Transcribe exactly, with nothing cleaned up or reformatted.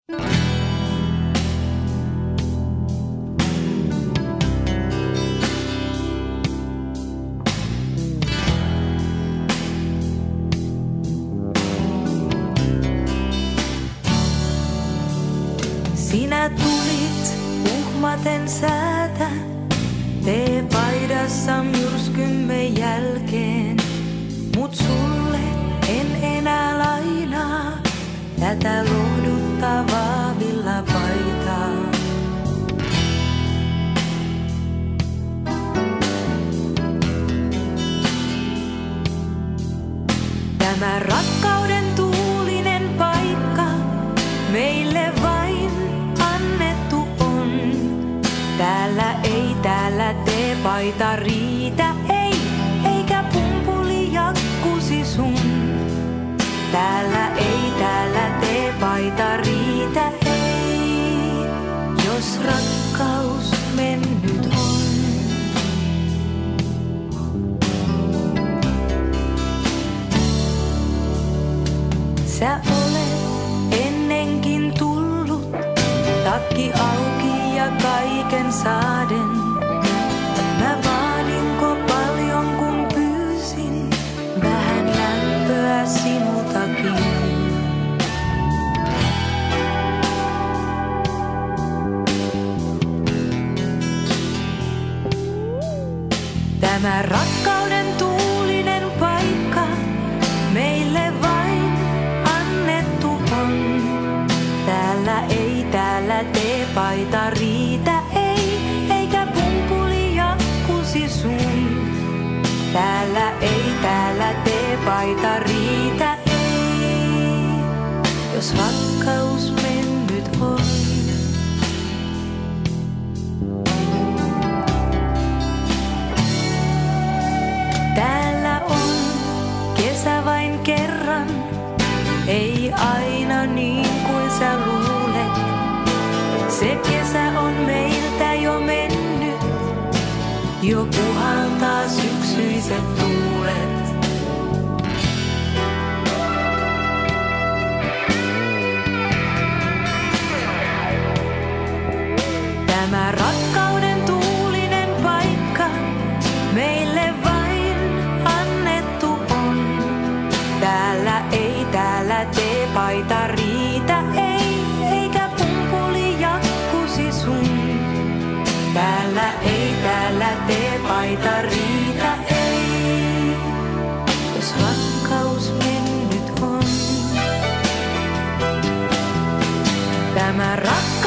Sinä tulit uhmaten säätä, teepaidassa myrskymme jälkeen. Mut sulle en enää lainaa tätä lohduttavaa villapaitaa. Tämä rakkauden tuulinen paikka meille vain annettu on. Täällä ei täällä teepaita riitä, ei, eikä pumpuli jakkusi sun. Täällä ei täällä teepaita riitä, ei, jos rakkaus mennyt on. Sä olet ennenkin tullut, takki auki ja kaiken saaden. Mä vaadinko paljon kun pyysin vähän lämpöä sinultakin. Tämä rakkauden tuulinen paikka meille vain annettu on. Täällä ei täällä teepaita riitä, ei, eikä pumpuli jakkusi sun. Täällä ei täällä teepaita riitä, ei, jos rakkaus mennyt on. Täällä on kesä vain kerran, ei aina niin kuin sä luulet. Se kesä on meiltä jo mennyt, jo puhaltaa syksyiset tuulet. Tämä rakkauden tuulinen paikka meille vain annettu on. Täällä ei täällä teepaita riitä, ei, eikä pumpuli jakkusi sun. Täällä ei täällä teepaita riitä, ei, jos rakkaus mennyt on. Tämä rakkaus